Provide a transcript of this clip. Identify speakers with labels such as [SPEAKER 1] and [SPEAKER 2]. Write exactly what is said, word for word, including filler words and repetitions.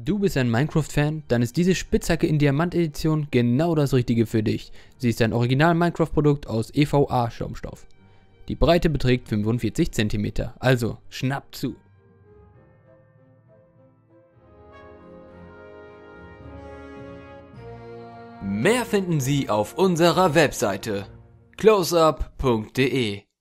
[SPEAKER 1] Du bist ein Minecraft-Fan? Dann ist diese Spitzhacke in Diamant-Edition genau das Richtige für dich. Sie ist ein Original-Minecraft-Produkt aus E V A-Schaumstoff. Die Breite beträgt fünfundvierzig Zentimeter, also schnapp zu! Mehr finden Sie auf unserer Webseite closeup punkt de.